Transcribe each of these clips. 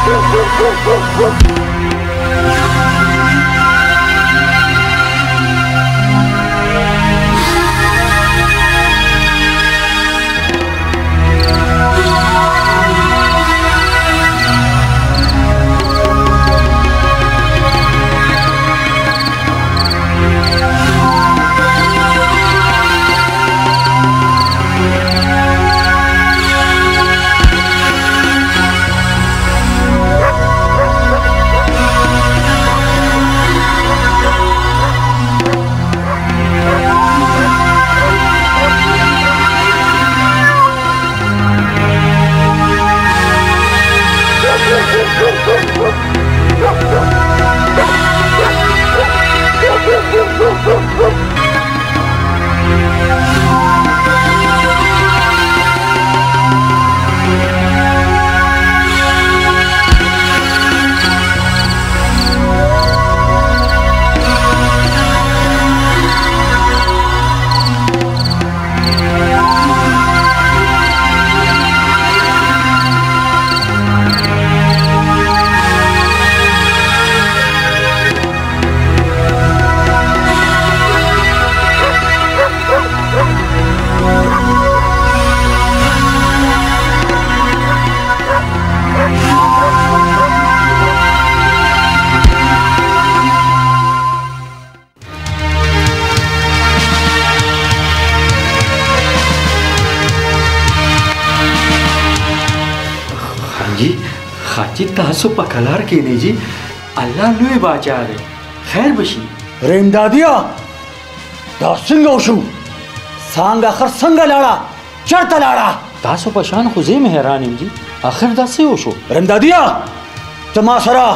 خاچی تاسو په کلار کې نه جی الله لوی باچا دی خیر بشي ریم دادیا دا څنګه وشو څنګه اخر څنګه لاړه چرته لاړه تاسو په شان خو زه حیران یم جی اخر دا څه وشو ریم دادیا ته ما سره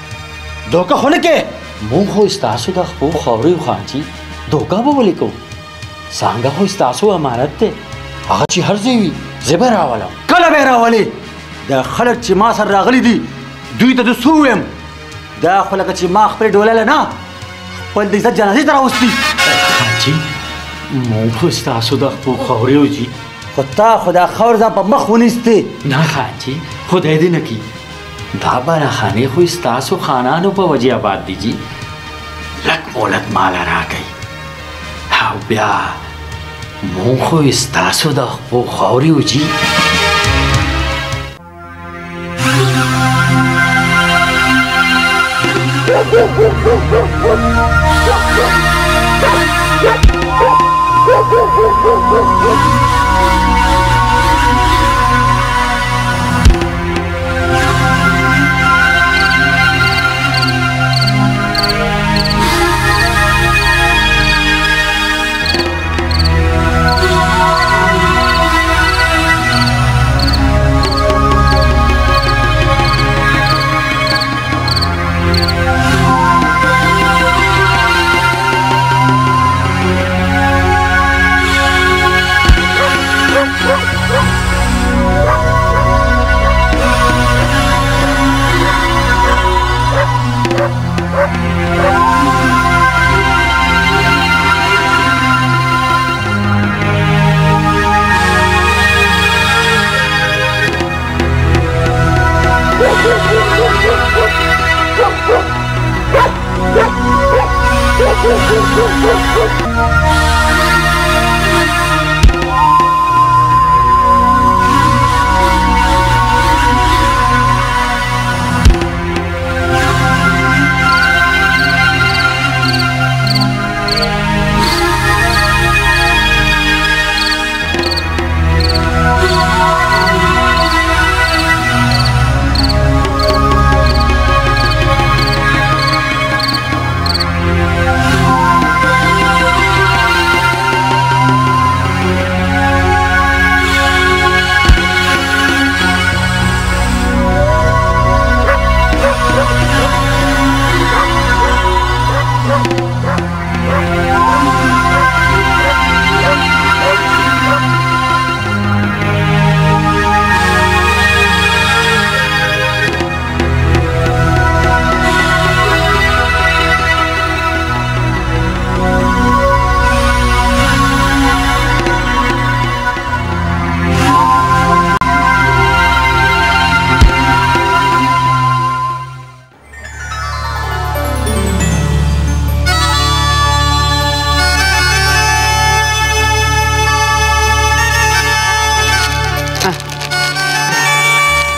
دوکه خو نه کې مونږ خو ستاسو د خپل خوري خان جی دوکه به ولیکو څنګه خو ستاسو امانت ته هغه چې هر ځای وي زبر راولم کله به راولې دا خلک چې ما سره راغلي دي دوی ته د څه ووایم دا خو لکه چې ما خپلې ډولله نه خپل د عزت جنازې ته راوستي حاجي مونږ خو ستاسو د خپل خوري و جي خو تا خو دا خور ځان په مخ ونیستې نه حاجي خدای دې نه کړي دا بالاخانې خو ستاسو خانانو په وجې آباد دي جي لږ مولت مال راکئ او بیا مونږ خو ستاسو د خپل خوري و جي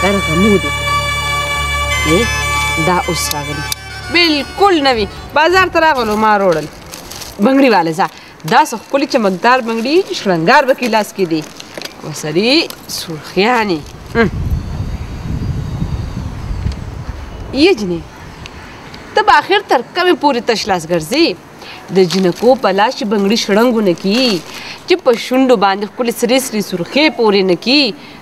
غرغمو دی دا اوس راغلی بالکل نوی بازار ته راغلو ما روړل بنګړي والا ځه داسې ښکلي چمکدار بنګړي چې شړنګار به کې لاس کې دی وسري سرخیانې یه جنې ته به آخر تر کومې پورې تش لاس ګرځې د جنکو په لاس چې بنګړي شړنګونه کي چې په شونډو باندې ښکلې سرې سرې سرخې پورې نه کي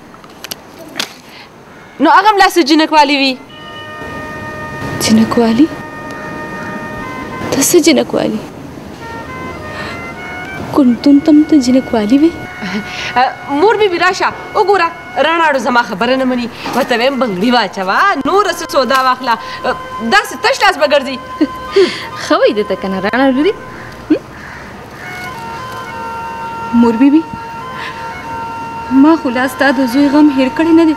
نو هغه هم لاس جنکوالي وي جنکوالی ته څه جنکوالی کونتون ته م ته جنکوالی وې مور بي بي راشه وګوره رڼاړو زما خبره نه مني ورته ویم بنګړي واچوه نوره څه سودا واخله داسې تش لاس به ګرځي ښه وایي ده ته که نه راڼه لورې مور بیبي ما خو لا ستا د زوی غم هېر کړی نه دی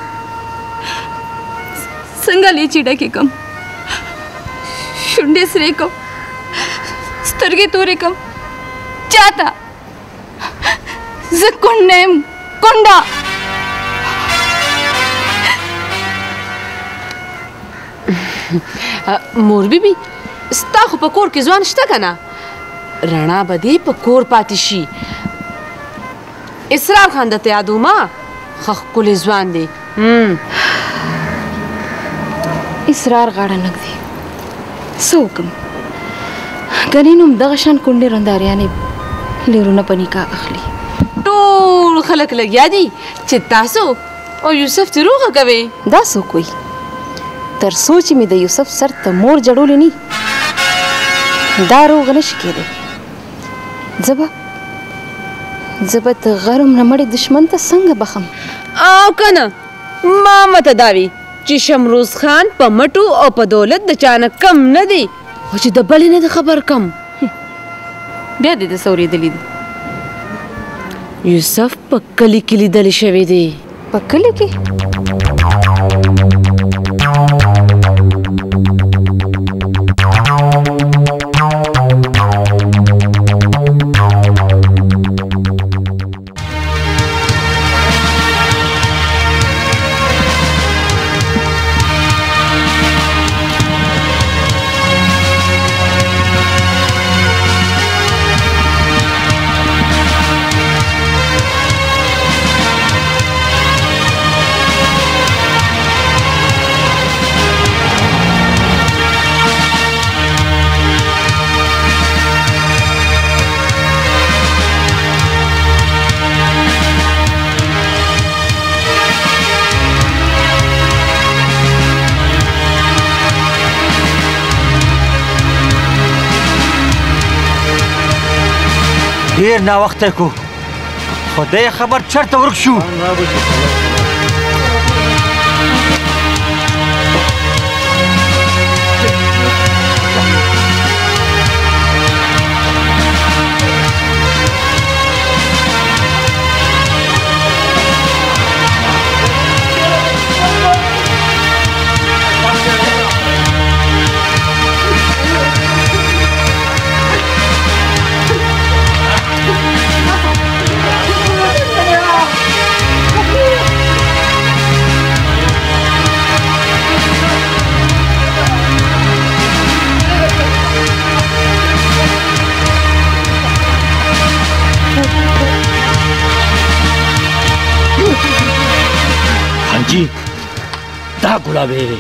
څنګه لیچې ډکې کړم شونډې سرې کړم سترګې تورې کړم چاته زه کونډه یم کونډه مور بي بي ستا خو په کور کې ځوان شته که نه رڼا به دې په کور پاتې شي اسرار خان درته یادومه ښه ښکلی ځوان دی اسرار غاړه نږدې څه وکړم ګنې نو همدغه شان کونډې رنداریانې لیرونه په نکاح اخلي ټول خلک لګیا دي چې تاسو او یوسف دروغه کوئ دا څوک وایي تر څو چې مې د یوسف سر ته مور جړولې نه دا روغ نشي کېدی زه به د غرم نه مړې دښمن ته څنګه بخم او که نه ما مته دا وي چې شمروز خان په مټو او په دولت د چا نه کم نه دی او چې د بلې نه د خبر کم بیا دې د څه اورېدلي دي یوسف په کلي کې لیدلی شوی دی په کلي کې ډېر ناوخته کو خدای خبر چېرته ورک شو حاجی دا ګلابي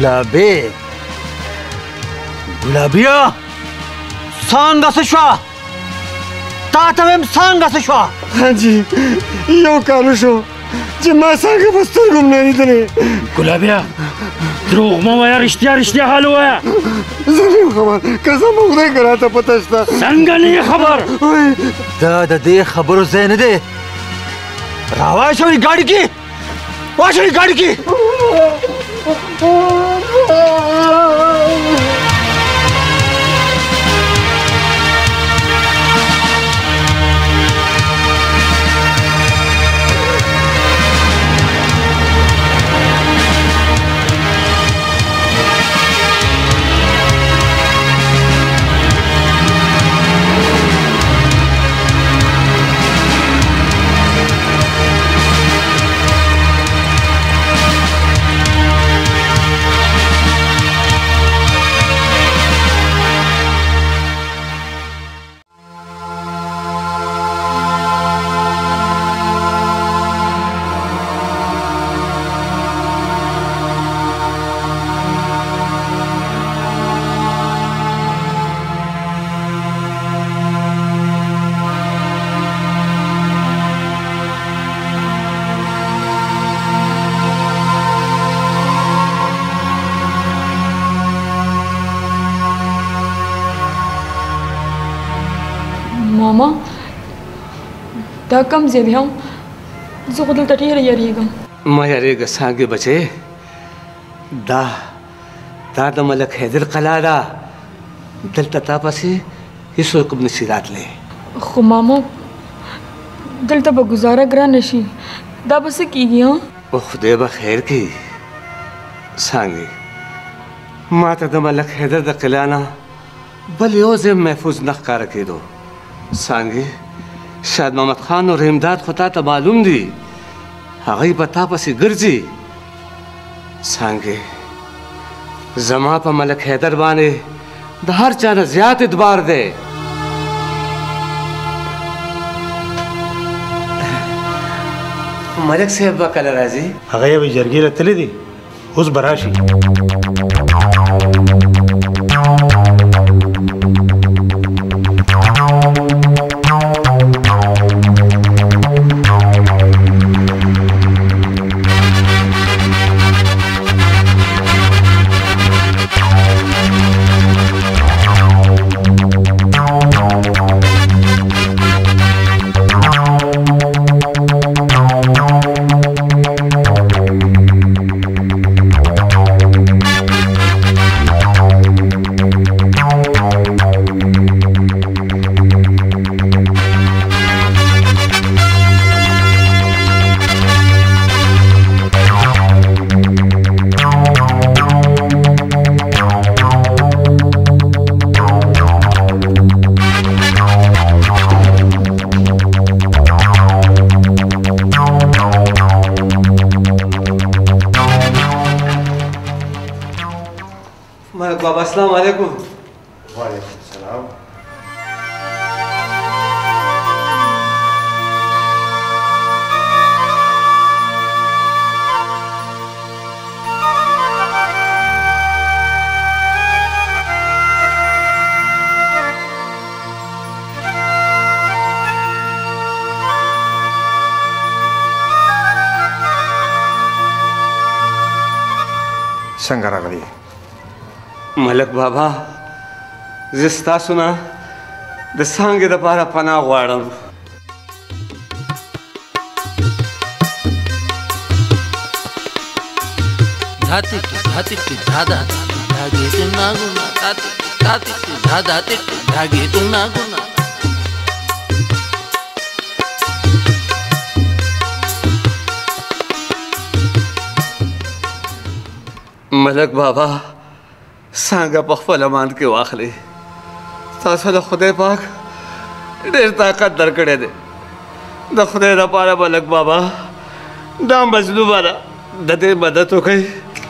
ګلابیه څنګه څه شوه تا ته ویم څنګه څه شوه حاجي یو کال شو چې ما څنګه په سترګو م نه لیدلې ګلابیه دروغ مه وایه رښتیا حال ووایه زه نه یم خبر قسم په خدای که راته پته شته څنګه نه یې خبر دا د دې خبرو ځای نه دی راواچوئ ګاډي کې واچوئ ګاډي کې دا کم ځای دی هم زه خو دلته ډېره یریږم مه یریږه څانګې بچې دا د ملک حیدر قلعه ده دلته تا پسې هېڅوک هم نشي راتلی خو ماما دلته به ګزاره ګرانه شي دا به څه کېږي ها او خدای به خیر کړي څانګې ما ته د ملک حیدر د قلعه نه بل یو ځای محفوظ نه ښکاره کېدو څانګې شاد محمد خان او رحیم داد خو تا ته معلوم دي هغوی به تا پسې ګرځي څانګې زما په ملک حیدر باندې د هر چا نه زیات اعتبار دی ملک صاحب به کله راځي هغه یې جرګې له تللی دي اوس به راشي بابا السلام علیکم وعلیکم السلام څنګه راغلی ملک بابا زه ستاسو نه د څانګې دپاره پناه غواړم ملک بابا څانګه په خپل امان کې واخلئ تاسو له خدای پاک ډېر طاقت درکړی دی د خدای دپاره ملک بابا دا مظلومه ده د دې مدد وکئ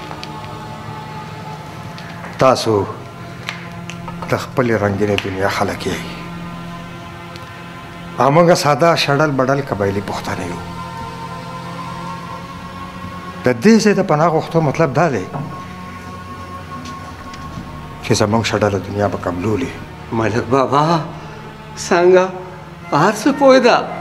تاسو د خپلې رنګینې دنیا خلک یئ همغه ساده شړل بډل قبایلي پښتانه یو د دې ځای د پناه غوښتو مطلب دا دی چې زموږ شډله دنیا به قبلولي ملک بابا څنګه هر څه پوه ده